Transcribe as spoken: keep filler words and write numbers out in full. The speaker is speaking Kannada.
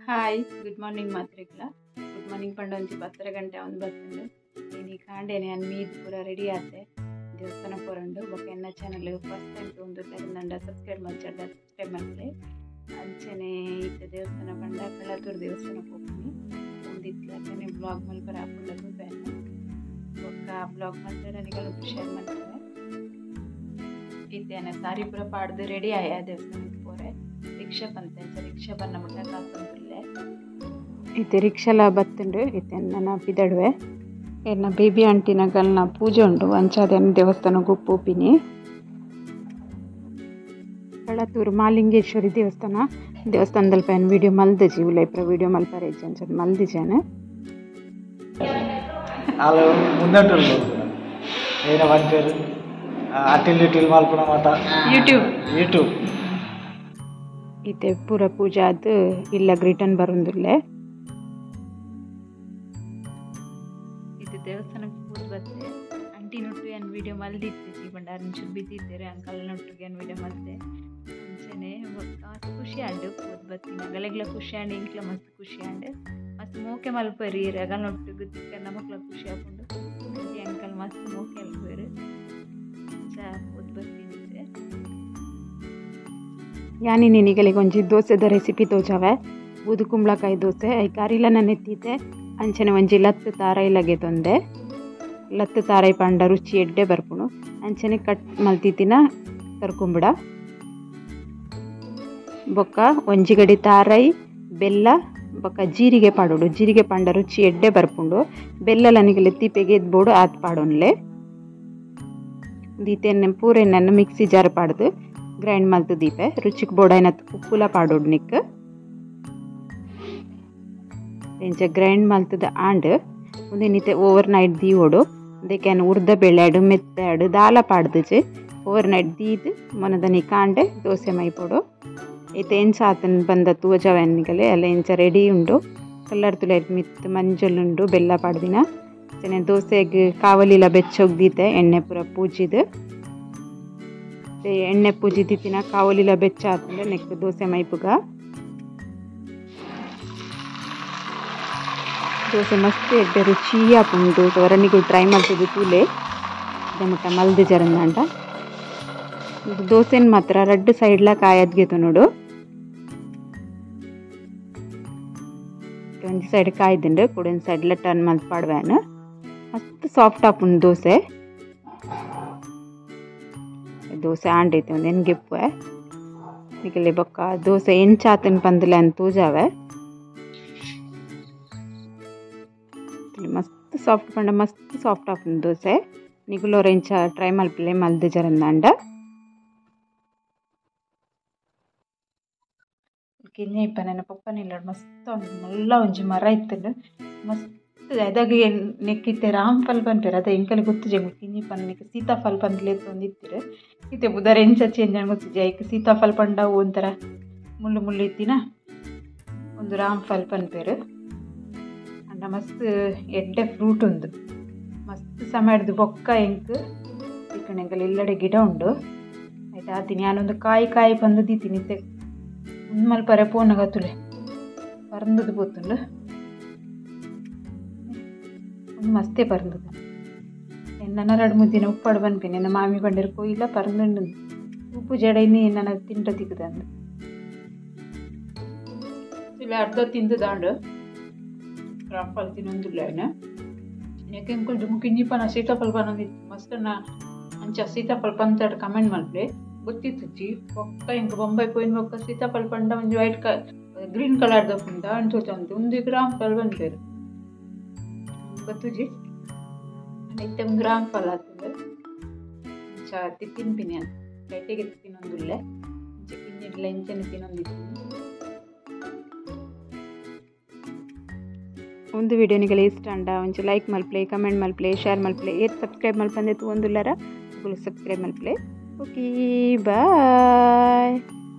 ಹಾಯ್ ಗುಡ್ ಮಾರ್ನಿಂಗ್ ಮಾತ್ರಿಕ್ಲ ಗುಡ್ ಮಾರ್ನಿಂಗ್ ಪಂಡ ಒಂಜಿ ಪತ್ತರ ಗಂಟೆ ಒಂದು ಬರ್ತುಂಡು ನೀನು ಕಾಂಡೇನೆ ನಾನು ಮೀದು ಪೂರ ರೆಡಿ ಆತೆ ದೇವಸ್ಥಾನ ಪೋರಂಡು ಬೊಕ್ಕ ಎನ್ನ ಚಾನಲ್ ಫಸ್ಟ್ ಟೈಮ್ ತೊಂದುರ್ಲೆ ನಂಡ ಸಬ್ಸ್ಕ್ರೈಬ್ ಮಲ್ಚಡ್ಡ ಸಬ್ಸ್ಕ್ರೈಬ್ ಮಾಡ್ಲೆ ಅಂಚನೆ ಇತ್ತ ದೇವಸ್ಥಾನ ಪಂಡ ಕಳ್ಳತ್ತೂರು ದೇವಸ್ಥಾನ ಹೋಗ್ತೀನಿ ಒಂದಿತ್ತನೇ ಬ್ಲಾಗ್ ಮಲ್ಪರ ಹಾಕೊಂಡ ತೂಪೇನು ಬೊಕ್ಕ ಬ್ಲಾಗ್ ಮಲ್ಪರ ನನಗೆಲ್ಲ ಶೇರ್ ಮಾಡ್ತಾರೆ ಇತ್ತೇನೆ ಸಾರಿ ಪೂರ ಪಾಡ್ದು ರೆಡಿ ಆಯ ದೇವಸ್ಥಾನಕ್ಕೆ ಪೋರೆ ರಿಕ್ಷಾ ಬಂತೆ ರಿಕ್ಷಾ ಬನ್ನ ಮುಟ್ಟ ಕಾತುಂಡ್ರಲ್ಲೇ ಇತ್ತೆ ರಿಕ್ಷಾಲ ಬತ್ತುಂಡು ಇತ್ತೆ ನನ್ನ ಪಿದಡ್ವೆ ಎನ್ನ ಬೇಬಿ ಆಂಟಿನಗಲ್ನ ಪೂಜೆ ಉಂಡು ಅಂಚಾದೇನು ದೇವಸ್ಥಾನ ಗುಪ್ಪುಪಿನಿ ಕಳ್ಳತ್ತೂರು ಮಾಲಿಂಗೇಶ್ವರಿ ದೇವಸ್ಥಾನ ದೇವಸ್ಥಾನದಲ್ಲಿ ಪೈನ ವಿಡಿಯೋ ಮಲ್ದಜಿ ಉಲೈಪ್ರ ವಿಡಿಯೋ ಮಲ್ಪರೆ ಅಂಚ ಮಲ್ದಿಜಾನೆ ಅಲ್ಲ ಮುಂದಟ್ಟು ಏನ ಬಂತೇರು ಅಟಿಲ್ ಇಟಿಲ್ ಮಲ್ಪನ ಮಾತ ಯೂಟ್ಯೂಬ್ ಯೂಟ್ಯೂಬ್ ಇತ್ತೆ ಪೂರ ಪೂಜೆ ಅದು ಇಲ್ಲ ರಿಟರ್ನ್ ಬರೋದಿಲ್ಲೇ ಇದು ದೇವಸ್ಥಾನಕ್ಕೆ ಪೂಜೆ ಬತ್ತೆ ಅಂಟಿ ನೊಟ್ಟು ಏನು ವಿಡಿಯೋ ಮಲ್ದಿತ್ತೆ ಜೀವಂಡಾರನ ಶುಭಿದ್ದಿದ್ದೇರೆ ಅಂಕಲ್ ನೊಟ್ಟಿಗೆ ಏನು ವಿಡಿಯೋ ಮಲ್ತೆ ಅಂಚನೆ ಮಸ್ತ್ ಖುಷಿ ಆಂಡು ಪೂಜೆ ಬತ್ತೀನಿ ಅಗಲೆಗ್ಲ ಖುಷಿ ಆಂಡು ಇಂಕ್ಲ ಮಸ್ತ್ ಖುಷಿ ಆಂಡು ಮಸ್ತ್ ಮೋಕೆ ಮಲ್ಪರಿ ಅಗಲ್ ನೊಟ್ಟಿಗೆ ತಿಕ್ಕ ನಮಕ್ಲ ಖುಷಿ ಹಾಕೊಂಡು ಅಂಟಿ ಅಂಕಲ್ ಮಸ್ತ್ ಮೋಕೆ ಅಲ್ಪರು ಅಂಚ ಪೂಜೆ ಬತ್ತೀನಿ ಯಾನಿ ನಿನಿಗಳಿಗೆ ಒಂಜಿ ದೋಸೆದ ರೆಸಿಪಿ ತೋಜಾವೆ ಬೂದು ಕುಂಬಳಕಾಯಿ ದೋಸೆ ಐ ಕಾರಿಲನ ನೆತ್ತಿದ್ದೆ ಅಂಚನೆ ಒಂಜಿ ಲತ್ತು ತಾರಾಯಿಲಗೆ ತೊಂದೆ ಲತ್ತು ತಾರಾಯಿ ಪಂಡ ರುಚಿ ಎಡ್ಡೆ ಬರ್ಪುಣು ಅಂಚನೆ ಕಟ್ ಮಲ್ತಿತ್ತಿನ ಕರ್ಕೊಂಬಿಡ ಬೊಕ್ಕ ಒಂಜಿ ಗಡಿ ತಾರಾಯಿ ಬೆಲ್ಲ ಬೊಕ್ಕ ಜೀರಿಗೆ ಪಾಡೋಡು ಜೀರಿಗೆ ಪಂಡ ರುಚಿ ಎಡ್ಡೆ ಬರ್ಪುಂಡು ಬೆಲ್ಲಲನಿಗೆಲೆ ತಿಪ್ಪೆಗೆ ಎದ್ಬೋಡು ಆತ್ ಪಾಡೋನ್ಲೆ ದೀತೆನ್ನ ಪೂರೆನ್ನ ಮಿಕ್ಸಿ ಜಾರ್ ಪಾಡ್ದು ಗ್ರೈಂಡ್ ಮಲ್ತು ದೀಪೆ ರುಚಿಗೆ ಬೋಡೈನ ಉಪ್ಪುಲ ಪಾಡೋಡು ನಿಕ್ ಎಂಚ ಗ್ರೈಂಡ್ ಮಲ್ತದ ಆಂಡ್ ಒಂದಿನಿತೆ ಓವರ್ ನೈಟ್ ದೀವೋಡು ಅದಕ್ಕೆ ಉರ್ದ ಬೆಳೆಡು ಮೆತ್ತಾಡು ದಾಲ ಪಾಡ್ದುಜೆ ಓವರ್ ನೈಟ್ ದೀದು ಮೊನದನಿ ಕಾಂಡೆ ದೋಸೆ ಮೈಪೋಡು ಐತೆ ಎಂಚ ಆತನ ಬಂದ ತೂಜವೆನ್ನಿಗಲೆ ಎಲ್ಲ ಎಂಚ ರೆಡಿ ಉಂಡು ಕಲ್ಲರ್ ತುಲೆ ಮಿತ್ ಮಂಜುಳುಂಡು ಬೆಲ್ಲ ಪಾಡ್ದಿನ ಚೆನ್ನ ದೋಸೆಗೆ ಕಾವಲಿಲ ಬೆಚ್ಚೋಗ್ದೀತೆ ಎಣ್ಣೆ ಪೂರ ಪೂಜಿದು ಎಣ್ಣೆ ಪೂಜಿ ದಿತ್ತಿನ ಕಾವಲಿಲ ಬೆಚ್ಚ ಆತಂದ್ರೆ ನೆಕ್ಸ್ಟ್ ದೋಸೆ ಮೈಪುಗ ದೋಸೆ ಮಸ್ತ್ ಎಡ್ಡೆ ರುಚಿಯ ಪುಂಡು ಹೊರನಿಗೂ ಟ್ರೈ ಮಾಡ್ತಿದ್ದು ತೂಲೆ ಅದೇ ಮುಟ್ಟ ಮಲ್ದು ಜರಂದಂಡ ಇದು ದೋಸೆನ ಮಾತ್ರ ರಡ್ಡು ಸೈಡ್ಲ ಕಾಯದ್ಗೆತು ನೋಡು ಒಂದು ಸೈಡ್ ಕಾಯ್ದುಂಡು ಕುಡಿನ ಸೈಡ್ಲ ಟರ್ನ್ ಮಲ್ತ್ ಪಾಡ್ವೇನು ಮಸ್ತ್ ಸಾಫ್ಟ್ ಆಪುಂಡು ದೋಸೆ ದೋಸೆ ಆಂಡೈತೆ ಒಂದು ಎನ್ಗೆಪ್ಪೆ ಈಗಲೇ ಬೊಕ್ಕ ದೋಸೆ ಎಂಚಾತನ ಪಂದಲೆ ಅಂತ ತೂಜಾವೆ ಮಸ್ತ್ ಸಾಫ್ಟ್ ಪಂಡ ಮಸ್ತ್ ಸಾಫ್ಟ್ ಆಪುಂಡು ದೋಸೆ ನಿಗುಲೋರು ಎಂಚ ಟ್ರೈ ಮಲ್ಪಲೆ ಮಲ್ದು ಜರಂದಾಂಡ ಕಿನ್ನೆ ಇಪ್ಪ ನನ್ನ ಪಪ್ಪನಿಲ್ಲ ಮಸ್ತ್ ಮಲ್ಲ ಒಂಜಿ ಮರ ಇತ್ತಂಡು ಮಸ್ತ್ ಅದಾಗ ನೆಕ್ಕಿತ್ತೆ ರಾಮ್ ಫಲ್ ಪನ್ಪೇರು ಅದ ಎಂಕಲೆ ಗೊತ್ತು ಜಂಗು ಕಿನ್ನಿ ಪನ್ನಕ್ಕೆ ಸೀತಾಫಲ್ ಪಂದ್ಲೆ ತೊಂದಿತ್ತಿರು ಇತ್ತೆ ಬುಧರ ಎಂಚ ಚೇಂಜ್ ಗೊತ್ತಿದ್ದೆ ಐಕ್ ಸೀತಾಫಲ್ ಪಂಡ ಒಂಥರ ಮುಳ್ಳು ಮುಳ್ಳು ಇತ್ತಿನ ಒಂದು ರಾಮ್ ಫಲ್ ಪನ್ಪೇರು ಅಂಡ ಮಸ್ತ್ ಎಡ್ಡೆ ಫ್ರೂಟ್ ಉಂದು ಮಸ್ತ್ ಸಮಯದ್ದು ಬೊಕ್ಕ ಎಂಕ್ ಇಕ್ಕಣ ಎಂಕಲ್ ಇಲ್ಲಡೆ ಗಿಡ ಉಂಡು ಆಯ್ತು ಆತೀನಿ ನಾನೊಂದು ಕಾಯಿ ಕಾಯಿ ಪಂದು ದೀತೀನಿ ಇತ್ತೆ ಉನ್ಮಲ್ ಪರೆ ಪೋನಗತ್ತುಲೆ ಪರಂದದು ಪೋತುಂಡು ಮಸ್ತೆ ಪರಂದದು ನನ್ನ ಎರಡು ಮೂರು ದಿನ ಉಪ್ಪಾಡು ಬಂದ್ಪೇನೆ ನನ್ನ ಮಾಮಿ ಬಂಡಿರು ಕೊಯ್ಲ ಪರಂದುಂಡು ಉಪ್ಪು ಜಡ ಇನ್ನಿ ನನ್ನ ತಿಂಟ ತಿಕ್ಕದಂಡು ಇಲ್ಲ ಅರ್ಧ ತಿಂದು ದಾಂಡು ರಾಫಲ್ ತಿನ್ನೊಂದಿಲ್ಲ ಏನು ಯಾಕೆ ಅಂಕಲ್ ಮುಖಿಂಜಿ ಪನ ಸೀತಾಫಲ ಪನೊಂದಿತ್ತು ಮಸ್ತ್ ನಾ ಅಂಚ ಸೀತಾಫಲ ಪಂಚಾಡು ಕಮೆಂಟ್ ಮಾಡ್ಲೆ ಗೊತ್ತಿತ್ತು ಒಕ್ಕ ಇಂಕ ಬೊಂಬೈ ಪೋಯಿನ ಒಕ್ಕ ಸೀತಾಫಲ ಪಂಡ ಒಂದು ವೈಟ್ ಕ ಗ್ರೀನ್ ಕಲರ್ದ ಪುಂಡ ಅನ್ಸೋಚಂತ ಒಂದು ಗ್ರಾಮ್ ಫಲ್ ಬಂದ್ಪೇರು ಗೊತ್ತುಜಿ ಇತ್ತೆ ಒಂದು ಗ್ರಾಮ್ ಫಲ ಆಗ್ತದೆ ಚಾ ತಿಪ್ಪಿನ ಪಿನಿ ಅಂತ ಗಟ್ಟಿಗೆ ತಿನ್ನೊಂದಿಲ್ಲ ಚಿಕ್ಕಿನಿಡ್ಲ ಎಂಚನೆ ತಿನ್ನೊಂದಿತ್ತು ಒಂದು ವಿಡಿಯೋ ನಿಗಲ ಇಷ್ಟ ಅಂಡ ಒಂಚ ಲೈಕ್ ಮಲ್ಪ್ಲೆ ಕಮೆಂಟ್ ಮಲ್ಪ್ಲೆ ಶೇರ್ ಮಲ್ಪ್ಲೆ ಏತ್ ಸಬ್ಸ್ಕ್ರೈಬ್ ಮಲ್ಪಂದೆ ಒಂದುಲ್ಲರ ಸಬ್ಸ್ಕ್ರೈಬ್ ಮಲ್ಪ್ಲೆ ಓಕೆ ಬಾಯ್.